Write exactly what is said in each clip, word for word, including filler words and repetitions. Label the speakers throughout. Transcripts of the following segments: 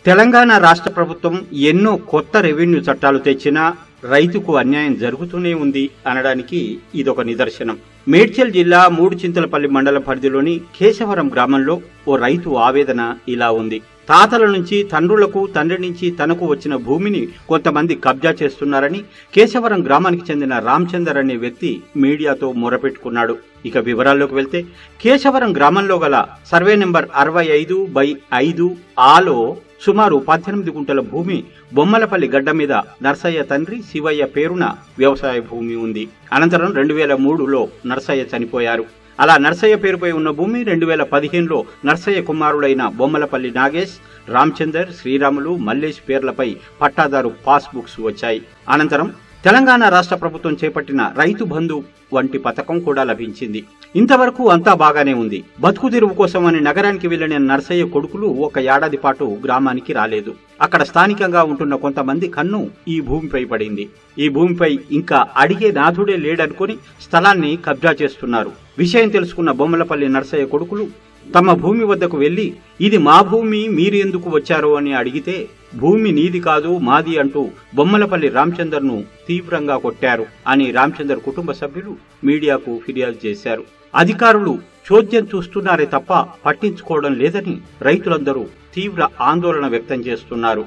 Speaker 1: తెలంగాణ రాష్ట్ర ప్రభుత్వం ఎన్నో కొత్త రెవెన్యూ చట్టాలు తెచ్చినా రైతుకు అన్యాయం జరుగుతూనే ఉంది అనడానికి ఇదొక నిదర్శనం. మేడ్చల్ జిల్లా మూడు చింతలపల్లి మండల పరిధిలోని కేశవరం గ్రామంలో ఓ రైతు ఆవేదన ఇలా ఉంది. తాతల నుంచి తండ్రులకు, తండ్రి నుంచి తనకు వచ్చిన భూమిని కొంతమంది కబ్జా చేస్తున్నారని కేశవరం గ్రామానికి చెందిన రామచందర్ అనే వ్యక్తి మీడియాతో మొరపెట్టుకున్నాడు. ఇక వివరాల్లోకి వెళ్తే, కేశవరం గ్రామంలో గల సర్వే నెంబర్ అరవై ఐదు బై ఐదు ఆలో సుమారు పద్దెనిమిది గుంటల భూమి బొమ్మలపల్లి గడ్డ మీద నర్సయ్య తండ్రి శివయ్య పేరున వ్యవసాయ భూమి ఉంది. అనంతరం రెండు వేల మూడులో నర్సయ్య చనిపోయారు. అలా నర్సయ్య పేరుపై ఉన్న భూమి రెండు వేల పదిహేనులో నర్సయ్య కుమారుడైన బొమ్మలపల్లి నాగేష్, రామచందర్, శ్రీరాములు, మల్లేష్ పేర్లపై పట్టాదారు పాస్ బుక్స్ వచ్చాయి. అనంతరం తెలంగాణ రాష్ట్ర ప్రభుత్వం చేపట్టిన రైతు బంధు వంటి పథకం కూడా లభించింది. ఇంతవరకు అంతా బాగానే ఉంది. బతుకు తెరువు కోసమని నగరానికి వెళ్లిన నర్సయ్య కొడుకులు ఒక ఏడాది పాటు గ్రామానికి రాలేదు. అక్కడ స్థానికంగా ఉంటున్న కొంతమంది కన్ను ఈ భూమిపై పడింది. ఈ భూమిపై ఇంకా అడిగే నాథుడే లేడనుకుని స్థలాన్ని కబ్జా చేస్తున్నారు. విషయం తెలుసుకున్న బొమ్మలపల్లి నర్సయ్య కొడుకులు తమ భూమి వద్దకు వెళ్లి, ఇది మా భూమి, మీరు ఎందుకు వచ్చారో అని అడిగితే, భూమి నీది కాదు మాది అంటూ బొమ్మలపల్లి రామచందర్ ను తీవ్రంగా కొట్టారు అని రామచందర్ కుటుంబ సభ్యులు మీడియాకు ఫిర్యాదు చేశారు. అధికారులు చోద్యం చూస్తున్నారే తప్ప పట్టించుకోవడం లేదని రైతులందరూ తీవ్ర ఆందోళన వ్యక్తం చేస్తున్నారు.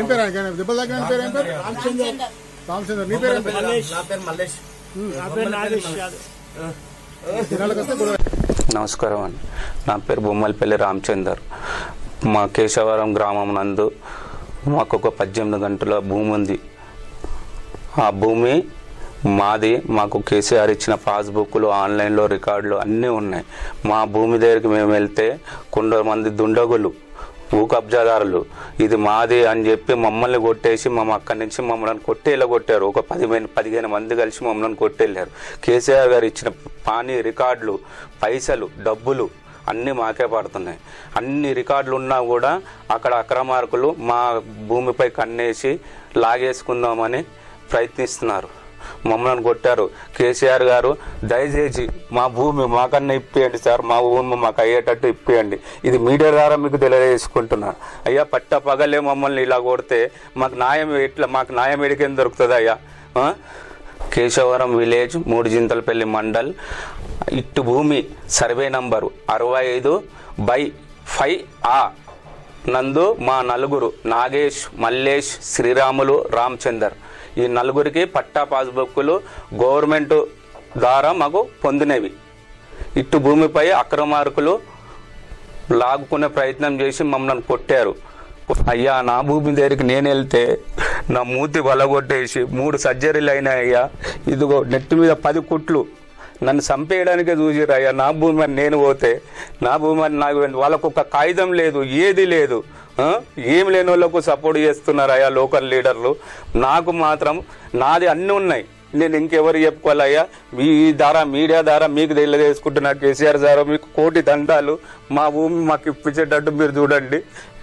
Speaker 2: నమస్కారం అండి. నా పేరు బొమ్మలపల్లి రామచందర్. మా కేశవరం గ్రామం నందు మాకు ఒక పద్దెనిమిది గంటల భూమి ఉంది. ఆ భూమి మాది. మాకు కేసీఆర్ ఇచ్చిన పాస్బుక్లు, ఆన్లైన్లో రికార్డులు అన్నీ ఉన్నాయి. మా భూమి దగ్గరికి మేము వెళ్తే కొంతమంది దుండగులు, భూ కబ్జాదారులు ఇది మాది అని చెప్పి మమ్మల్ని కొట్టేసి మమ్మ అక్కడి నుంచి మమ్మల్ని కొట్టేలా కొట్టారు. ఒక పదిహేను పదిహేను మంది కలిసి మమ్మల్ని కొట్టేళ్ళారు. కేసీఆర్ గారు ఇచ్చిన పానీ రికార్డులు, పైసలు, డబ్బులు అన్నీ మాకే పడుతున్నాయి. అన్ని రికార్డులు ఉన్నా కూడా అక్కడ అక్రమార్కులు మా భూమిపై కన్నేసి లాగేసుకుందామని ప్రయత్నిస్తున్నారు. మమ్మల్ని కొట్టారు. కేసీఆర్ గారు దయచేసి మా భూమి మాకన్నా ఇప్పియండి సార్, మా భూమి మాకు అయ్యేటట్టు ఇప్పియండి. ఇది మీడియా ద్వారా మీకు తెలియజేసుకుంటున్నా. అయ్యా పట్ట పగలే మమ్మల్ని ఇలా కొడితే మాకు న్యాయం ఎట్లా, మాకు న్యాయం ఎడికేం దొరుకుతుంది అయ్యా? కేశవరం విలేజ్ మూడు చింతలపల్లి మండల్ ఇట్టు భూమి సర్వే నంబరు అరవై ఐదు బై ఫైవ్ ఆ నందు మా నలుగురు నాగేష్, మల్లేష్, శ్రీరాములు, రామచందర్ ఈ నలుగురికి పట్టా పాస్బుక్లు గవర్నమెంట్ ద్వారా మాకు పొందినవి. ఇట్టు భూమిపై అక్రమార్కులు లాగుకునే ప్రయత్నం చేసి మమ్మల్ని కొట్టారు. అయ్యా నా భూమి దగ్గరికి నేను వెళ్తే నా మూతి వలగొట్టేసి మూడు సర్జరీలు అయినాయి అయ్యా. ఇదిగో నెట్టి మీద పది కుట్లు నన్ను చంపేయడానికే చూసిరు అయ్యా. నా భూమి అని నేను పోతే నా భూమి అని నాకు వాళ్ళకు ఒక కాగితం లేదు, ఏది లేదు, ఏమి లేని వాళ్ళకు సపోర్ట్ చేస్తున్నారు అయ్యా లోకల్ లీడర్లు. నాకు మాత్రం నాది అన్నీ ఉన్నాయి. నేను ఇంకెవరు చెప్పుకోవాలయ్యా? మీ ద్వారా మీడియా ద్వారా మీకు తెలియజేసుకుంటున్నా. కేసీఆర్ ద్వారా మీకు కోటి దండాలు. మా భూమి మాకు ఇప్పించేటట్టు మీరు చూడండి.